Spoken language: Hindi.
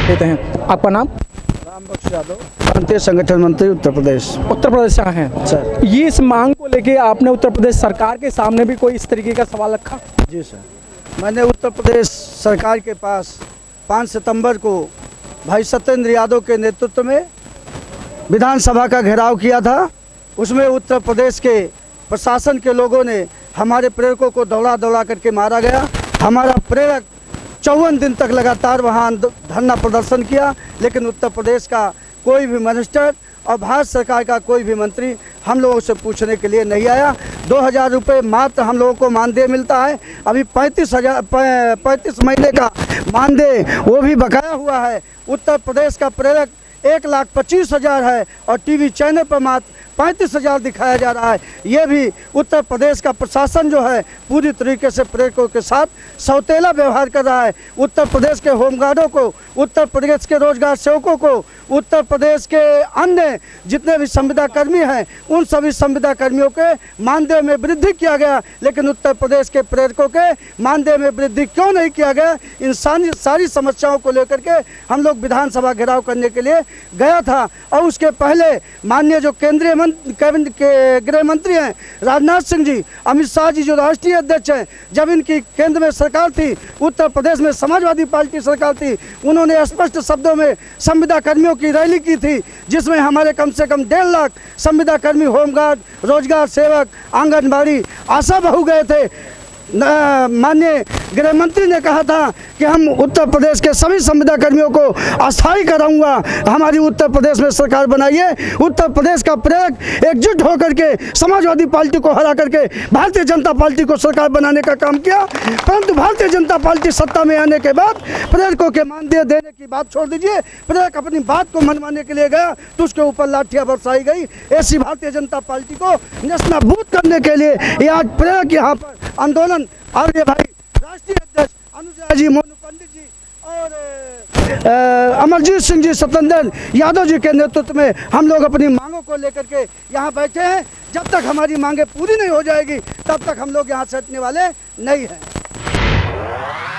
देते हैं। आपका नाम? रामबख्श यादव, प्रांतीय संगठन मंत्री उत्तर प्रदेश। उत्तर प्रदेश से हैं सर। ये इस मांग को लेके आपने उत्तर प्रदेश सरकार के सामने भी कोई इस तरीके का सवाल रखा? जी सर, मैंने उत्तर प्रदेश सरकार के पास 5 सितंबर को भाई सत्येंद्र यादव के नेतृत्व में विधानसभा का घेराव किया था। उसमें उत्तर प्रदेश के प्रशासन के लोगों ने हमारे प्रेरकों को दौड़ा दौड़ा करके मारा गया। हमारा प्रेरक 54 दिन तक लगातार वहाँ धरना प्रदर्शन किया, लेकिन उत्तर प्रदेश का कोई भी मिनिस्टर और भारत सरकार का कोई भी मंत्री हम लोगों से पूछने के लिए नहीं आया। 2000 रुपये मात्र हम लोगों को मानदेय मिलता है। अभी 35 महीने का मानदेय वो भी बकाया हुआ है। उत्तर प्रदेश का प्रेरक 1,25,000 है और टीवी चैनल पर मात्र 35,000 दिखाया जा रहा है। ये भी उत्तर प्रदेश का प्रशासन जो है पूरी तरीके से प्रेरकों के साथ सौतेला व्यवहार कर रहा है। उत्तर प्रदेश के होमगार्डों को, उत्तर प्रदेश के रोजगार सेवकों को, उत्तर प्रदेश के अन्य जितने भी संविदा कर्मी हैं उन सभी संविदा कर्मियों के मानदेय में वृद्धि किया गया, लेकिन उत्तर प्रदेश के प्रेरकों के मानदेय में वृद्धि क्यों नहीं किया गया? इन सारी समस्याओं को लेकर के हम लोग विधानसभा घेराव करने के लिए गया था। और उसके पहले माननीय जो केंद्रीय गृह मंत्री हैं राजनाथ सिंह जी, अमित शाह जी जो राष्ट्रीय अध्यक्ष हैं, जब इनकी केंद्र में सरकार थी, उत्तर प्रदेश में समाजवादी पार्टी सरकार थी, उन्होंने स्पष्ट शब्दों में संविदा कर्मियों की रैली की थी, जिसमें हमारे कम से कम 1.5 लाख संविदा कर्मी, होमगार्ड, रोजगार सेवक, आंगनबाड़ी, आशा बहू गए थे। माननीय गृह मंत्री ने कहा था कि हम उत्तर प्रदेश के सभी संविदा कर्मियों को अस्थायी कराऊंगा, हमारी उत्तर प्रदेश में सरकार बनाइए। उत्तर प्रदेश का प्रेरक एकजुट होकर के समाजवादी पार्टी को हरा करके भारतीय जनता पार्टी को सरकार बनाने का काम किया, परंतु भारतीय जनता पार्टी सत्ता में आने के बाद प्रेरकों के मानदेय देने की बात छोड़ दीजिए, प्रेरक अपनी बात को मनवाने के लिए गया तो उसके ऊपर लाठियां बरसाई गई। ऐसी भारतीय जनता पार्टी को नेस्तनाबूद करने के लिए ये आज प्रेरक यहाँ पर आंदोलन, और ये भाई राष्ट्रीय अध्यक्ष अनुजा जी, मोनू पंडित जी और अमरजीत सिंह जी, सत्येंद्र यादव जी के नेतृत्व में हम लोग अपनी मांगों को लेकर के यहाँ बैठे हैं। जब तक हमारी मांगें पूरी नहीं हो जाएगी तब तक हम लोग यहाँ से हटने वाले नहीं हैं।